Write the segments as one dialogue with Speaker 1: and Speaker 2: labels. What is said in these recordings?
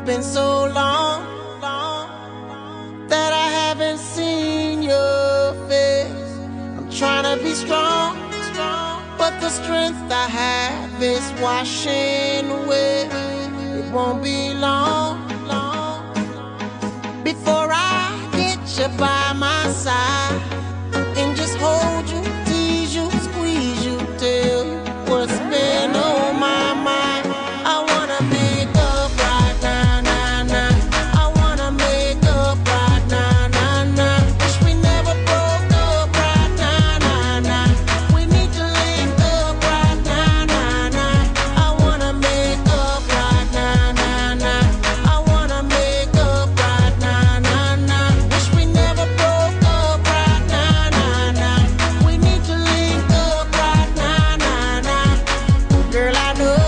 Speaker 1: been so long that I haven't seen your face. I'm trying to be strong, but the strength I have is washing away. It won't be long before I get you by my side and just hold you, tease you, squeeze you, tell you what's been on my mind. I wanna make up right now, now, now. I wanna make up right now, now, now. Wish we never broke up right now, now, now. We need to link up right now, now, now. I wanna make up right now, now, now. I wanna make up right now, now, now. Wish we never broke up right now, now, now. We need to link up right now, now, now. Girl, I know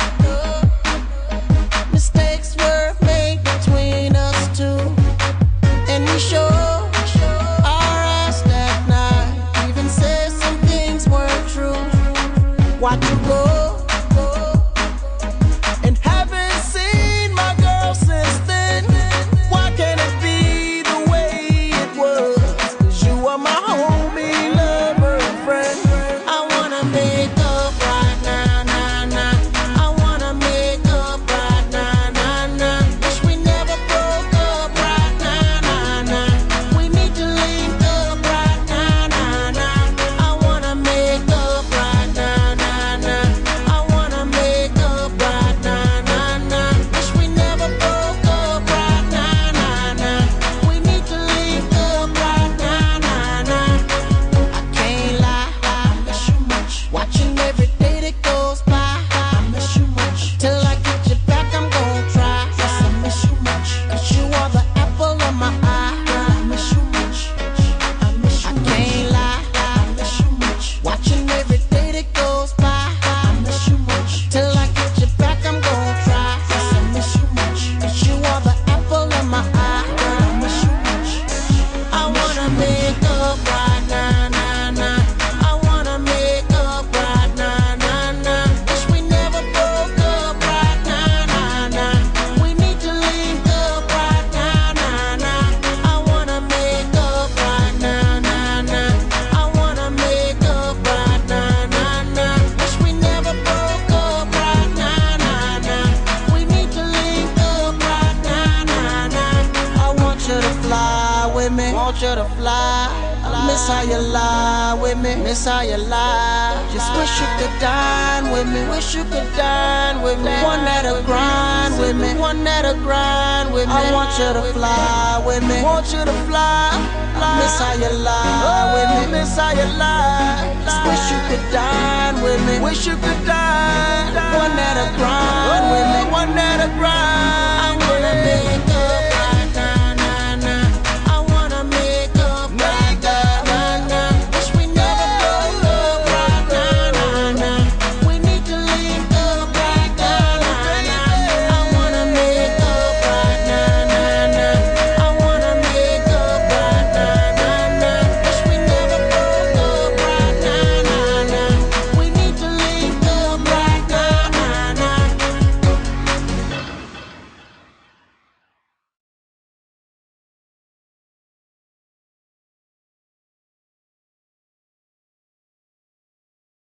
Speaker 1: mistakes were made between us two, and we sure our ass that night. Even said some things weren't true. Watch you go, and haven't seen my girl since then. Why can't it be the way it was? 'Cause you are my homie, lover, and friend. I wanna make up right now, now, now. I wanna make up right now, now, now. Wish we never broke up right now, now, now. We need to link up right now, now, now. I wanna make up right now, now, now. I wanna make up right now, now, now. Wish we never broke up right now, now, now. We need to link up right now, now, now. I can't lie, I miss you much. Watching every day that goes by, I miss you much. Till I get you back, I'm gon' try. Yes, I miss you much. 'Cause you are the apple of my eye. I miss you much. I miss you much. I can't lie, I miss you much. Watching every day that goes by, I miss you much. Till I get you back, I'm gon' try. Yes, I miss you much. 'Cause you are the apple of my eye. I miss you much. I wanna make up right now, now, now. I wanna make up right now, now, now. Wish we never broke up right now, now, now. We need to link up right now, now, now. I wanna make up right now, now, now. I wanna make up right now, now, now. Wish we never broke up right now, now, now. We need to link up right now, now, now. I want you to fly with me, want you to fly. I miss how you lie with me, miss how you lie. Just wish you could dine with me, wish you could dine with me. One that'll grind with me, one that'll grind with me. I want you to fly with me, want you to fly. I miss how you lie with me, miss how you lie. Just wish you could dine with me, wish you could dine. One that'll grind with me, one that'll grind.